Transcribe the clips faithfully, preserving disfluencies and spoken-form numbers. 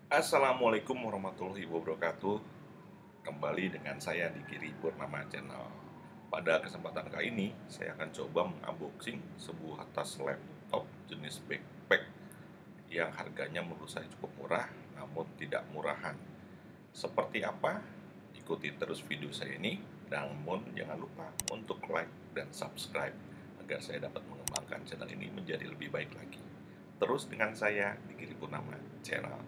Assalamualaikum warahmatullahi wabarakatuh. Kembali dengan saya di Giri Purnama Channel. Pada kesempatan kali ini saya akan coba mengunboxing sebuah tas laptop jenis backpack yang harganya menurut saya cukup murah namun tidak murahan. Seperti apa? Ikuti terus video saya ini. Namun jangan lupa untuk like dan subscribe agar saya dapat mengembangkan channel ini menjadi lebih baik lagi. Terus dengan saya di Giri Purnama Channel.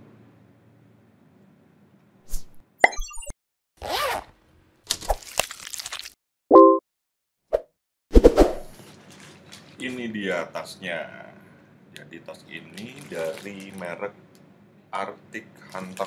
Ini dia tasnya. Jadi tas ini dari merek Arctic Hunter.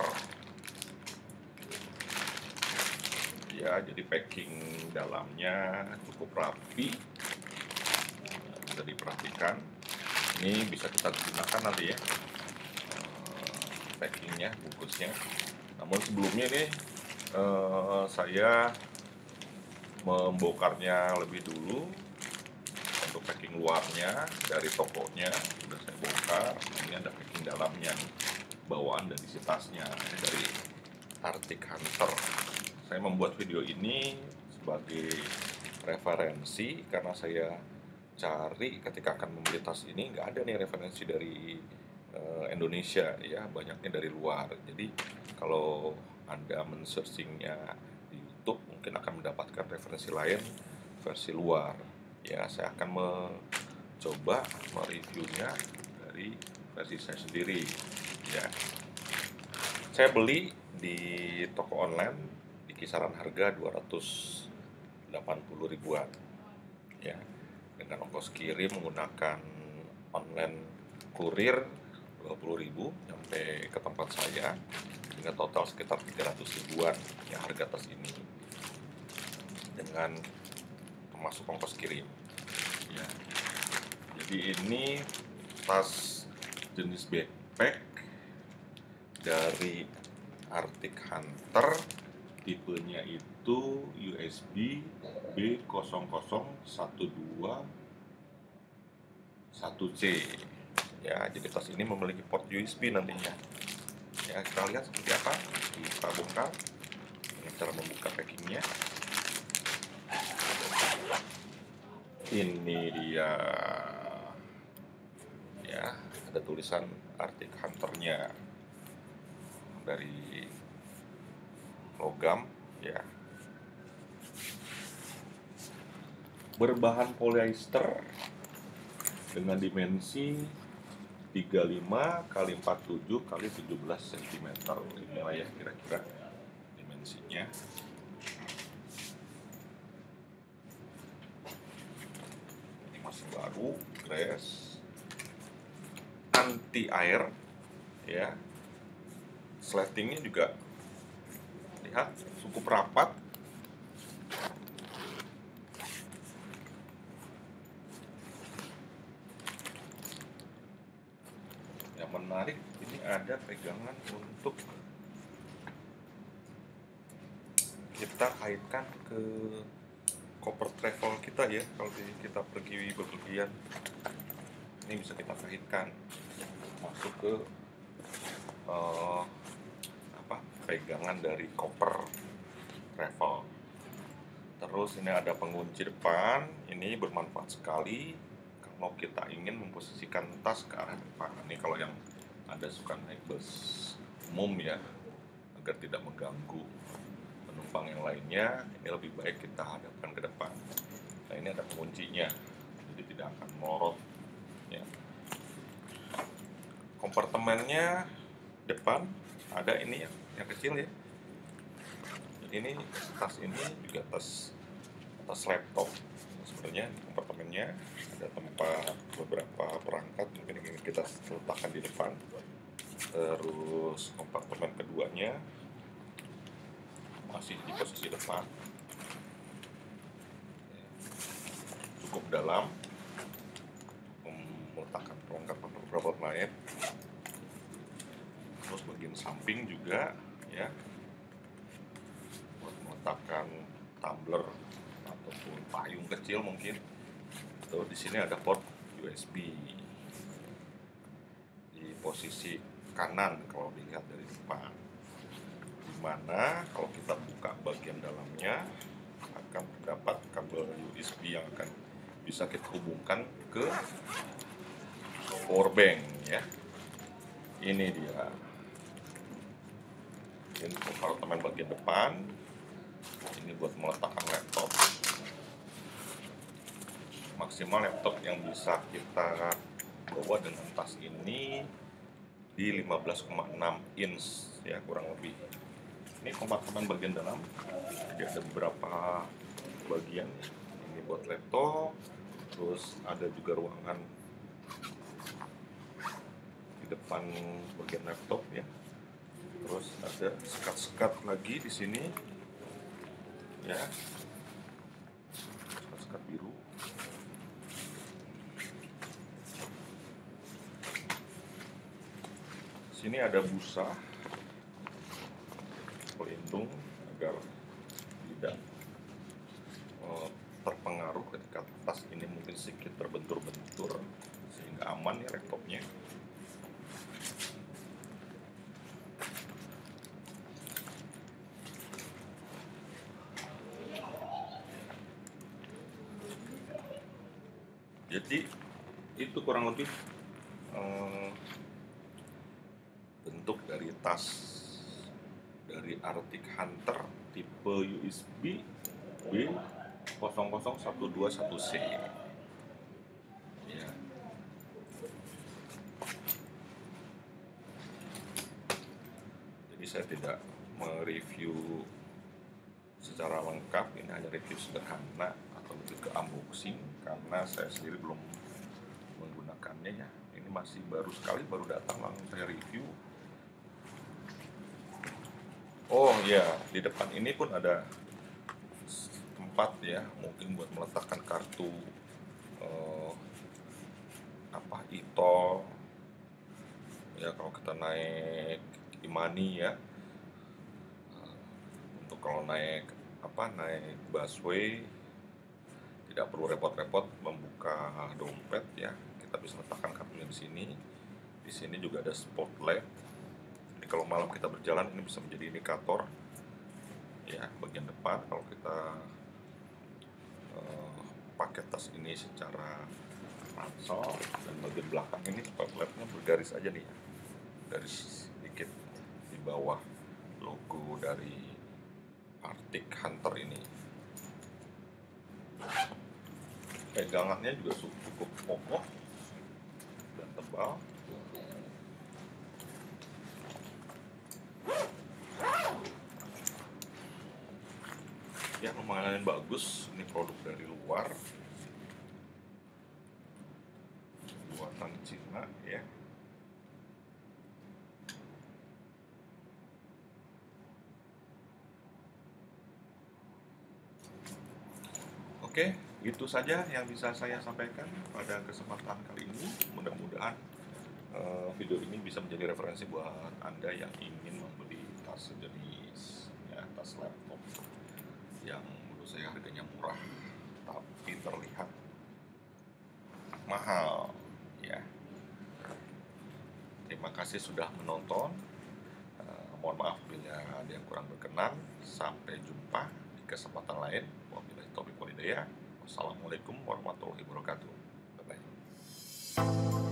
Ya, jadi packing dalamnya cukup rapi. Bisa diperhatikan. Ini bisa kita gunakan nanti ya. Packingnya, bungkusnya. Namun sebelumnya nih eh, saya membongkarnya lebih dulu. Untuk packing luarnya dari tokonya sudah saya bongkar. Ini ada packing dalamnya, bawaan dari si tasnya dari Arctic Hunter. Saya membuat video ini sebagai referensi karena saya cari ketika akan membeli tas ini nggak ada nih referensi dari uh, Indonesia ya, banyaknya dari luar. Jadi kalau Anda men-searchingnya di YouTube mungkin akan mendapatkan referensi lain versi luar. Ya, saya akan mencoba mereviewnya dari versi saya sendiri. Ya, saya beli di toko online di kisaran harga dua ratus delapan puluh ribuan. Ya, dengan ongkos kirim menggunakan online kurir dua puluh ribu sampai ke tempat saya, dengan total sekitar tiga ratus ribuan ya harga tas ini. Dengan termasuk ongkos kirim ya. Jadi ini tas jenis backpack dari Arctic Hunter, tipenya itu U S B B nol nol satu dua satu C ya. Jadi tas ini memiliki port U S B nantinya ya. Kita lihat seperti apa, kita buka dengan cara membuka packingnya. Ini dia ya, ada tulisan Arctic Hunter-nya dari logam ya, berbahan polyester dengan dimensi tiga puluh lima kali empat puluh tujuh kali tujuh belas sentimeter. Inilah ya kira-kira dimensinya. Baru, grass, anti air ya. Sletingnya juga lihat cukup rapat. Yang menarik ini ada pegangan untuk kita kaitkan ke koper travel kita ya. Kalau kita pergi bepergian, ini bisa kita kaitkan masuk ke uh, apa pegangan dari koper travel. Terus ini ada pengunci depan, ini bermanfaat sekali kalau kita ingin memposisikan tas ke arah depan. Ini kalau yang Anda suka naik bus umum ya, agar tidak mengganggu penumpang yang lainnya, ini lebih baik kita hadapkan ke depan. Nah, ini ada penguncinya, jadi tidak akan melorot ya. Kompartemennya depan ada ini yang, yang kecil ya. Ini tas ini juga tas tas laptop. Sebenarnya kompartemennya ada tempat beberapa perangkat mungkin ingin kita letakkan di depan. Terus kompartemen keduanya masih di posisi depan, cukup dalam, meletakkan perlengkapan beberapa lain. Terus bagian samping juga ya, buat meletakkan tumbler ataupun payung kecil mungkin. Terus di sini ada port U S B di posisi kanan kalau dilihat dari depan. Dimana kalau kita buka bagian dalamnya akan terdapat kabel U S B yang akan bisa kita hubungkan ke power bank ya. Ini dia. Ini kompartemen bagian depan. Ini buat meletakkan laptop. Maksimal laptop yang bisa kita bawa dengan tas ini di lima belas koma enam inch ya, kurang lebih. Ini kompartemen bagian dalam. Jadi ada beberapa bagian. Ini buat laptop. Terus ada juga ruangan di depan bagian laptop ya. Terus ada sekat-sekat lagi di sini ya, sekat-sekat biru. Sini ada busa pelindung agar tidak uh, terpengaruh ketika tas ini mungkin sedikit terbentur-bentur, sehingga aman ya laptopnya. Jadi itu kurang lebih eh, bentuk dari tas dari Arctic Hunter tipe U S B B nol nol satu dua satu C ya. Jadi saya tidak mereview secara lengkap, ini hanya review sederhana atau lebih ke unboxing karena saya sendiri belum menggunakannya ya. Ini masih baru sekali, baru datang langsung saya review. Oh ya, di depan ini pun ada tempat ya, mungkin buat meletakkan kartu eh, apa e-tol ya, kalau kita naik e-money ya. Untuk kalau naik apa naik busway tidak perlu repot-repot membuka dompet ya, kita bisa letakkan kartunya di sini. Di sini juga ada spotlight. Jadi kalau malam kita berjalan ini bisa menjadi indikator ya, bagian depan kalau kita uh, pakai tas ini secara ransel, dan bagian belakang ini spotlightnya bergaris aja nih ya, garis sedikit di bawah logo dari Arctic Hunter ini. Pegangannya juga cukup kokoh dan tebal. Ya, lumayan bagus. Ini produk dari luar, buatan Cina ya. Oke, itu saja yang bisa saya sampaikan pada kesempatan kali ini. Mudah-mudahan uh, video ini bisa menjadi referensi buat Anda yang ingin membeli tas sejenis ya, tas laptop yang menurut saya harganya murah tapi terlihat mahal ya. Terima kasih sudah menonton. Uh, mohon maaf bila ada yang kurang berkenan. Sampai jumpa di kesempatan lain. Wabillahi taufiq wal hidayah. Wassalamualaikum warahmatullahi wabarakatuh. Bye bye.